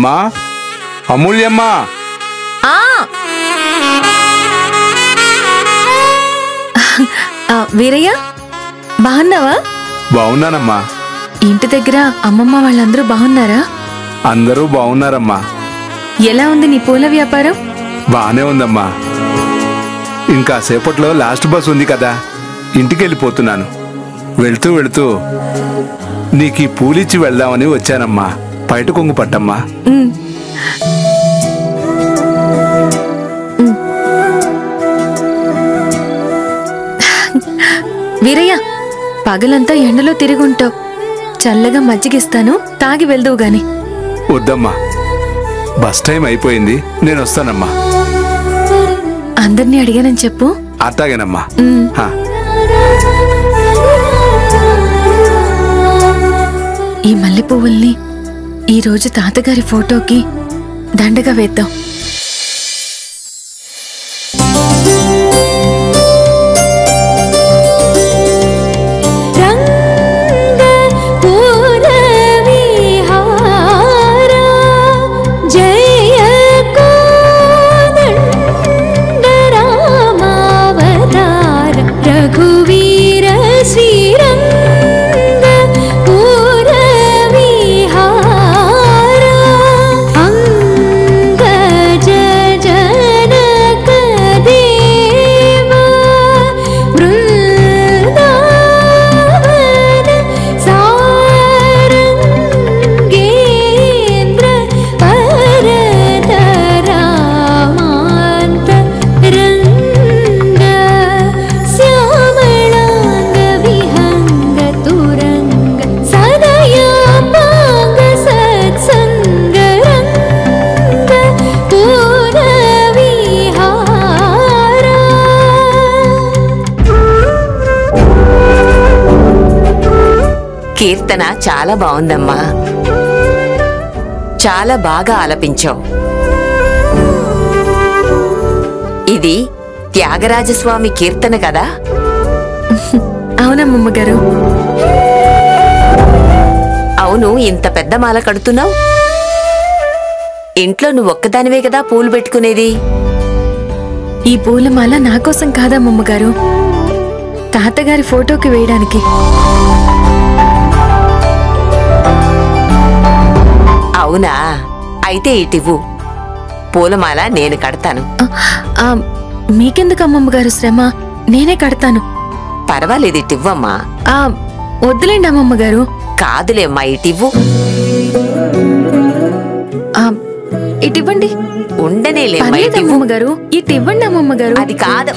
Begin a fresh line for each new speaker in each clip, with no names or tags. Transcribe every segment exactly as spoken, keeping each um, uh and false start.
అమ్మా, అమూల్యమ్మా.
వీరయ్య, బాగున్నావా?
బాగున్నానమ్మా.
ఇంటి దగ్గర అమ్మమ్మ వాళ్ళందరూ బాగున్నారా?
అందరూ బాగున్నారమ్మా.
ఎలా ఉంది నీ పూల వ్యాపారం?
బానే ఉందమ్మా. ఇంకా సేపట్లో లాస్ట్ బస్ ఉంది కదా, ఇంటికి వెళ్ళిపోతున్నాను. వెళ్తూ వెళుతూ నీకు ఈ పూలిచ్చి వెళ్దామని వచ్చానమ్మా. బయట కొంగు పట్టమ్మా.
వీరయ్య, పగలంతా ఎండలో తిరుగుంటావు. చల్లగా మజ్జిగిస్తాను, తాగి వెళ్దువు గాని.
వద్దమ్మా, బస్ టైం అయిపోయింది, నేను వస్తానమ్మా.
అందరినీ అడిగానని చెప్పు.
అట్టాగేనమ్మా.
ఈ మల్లె పువ్వుల్ని ఈరోజు తాతగారి ఫోటోకి దండగా వేద్దాం.
కీర్తన చాలా బాగుందమ్మా. చాలా బాగా ఆలపించావు. ఇది త్యాగరాజస్వామి కీర్తన కదా?
అవునమ్మమ్మ గారు.
అవును, ఇంత పెద్ద మాల కడుతున్నావు. ఇంట్లో నువ్వు ఒక్కదానివే కదా పూలు పెట్టుకునేది?
ఈ పూలమాల నా కోసం కాదమ్మమ్మ గారు, తాతగారి ఫోటోకి వేయడానికి.
అవునా? అయితే ఇటివ్వు, పూలమాల నేను కడతాను.
మీకెందుకు అమ్మమ్మ గారు శ్రమ, నేనే కడతాను.
పర్వాలేదు, ఇటివ్వమ్మా.
వద్దులేండి అమ్మమ్మ గారు.
కాదులేమ్మా, ఇటివ్వు.
ఇటివ్వండి.
ఉండనేలేమ్మా,
అమ్మమ్మ గారు. ఇటివ్వండి అమ్మమ్మ గారు.
అది కాదు.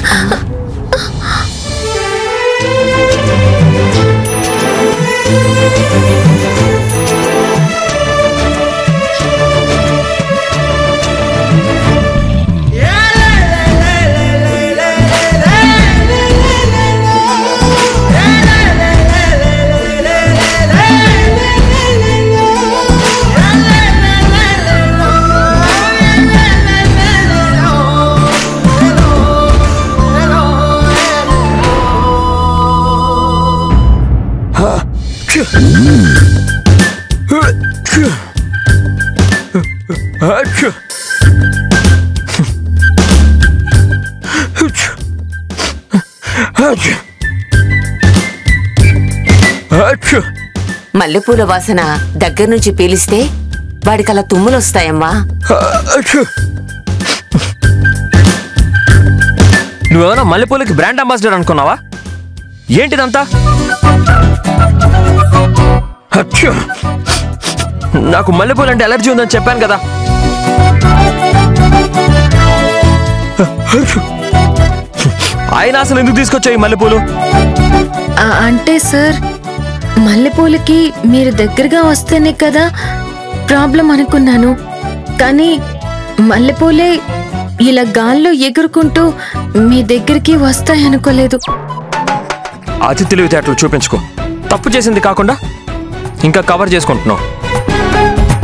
మల్లెపూల వాసన దగ్గర నుంచి పీలిస్తే వాడికలా తుమ్ములొస్తాయమ్మా.
నువ్వేమన్నా మల్లెపూలకి బ్రాండ్ అంబాసిడర్ అనుకున్నావా? ఏంటిదంతా? నాకు మల్లెపూలు అంటే ఎలర్జీ ఉందని చెప్పాను కదా. ఆయన అసలు ఎందుకు తీసుకొచ్చాయి మల్లెపూలు?
అంటే సార్, మల్లెపూలకి మీరు దగ్గరగా వస్తేనే కదా ప్రాబ్లం అనుకున్నాను. కానీ మల్లెపూలే ఇలా గాల్లో ఎగురుకుంటూ మీ దగ్గరికి వస్తాయనుకోలేదు.
అతి తెలివితేటలు చూపించుకో. తప్పు చేసింది కాకుండా ఇంకా కవర్ చేసుకుంటున్నావు.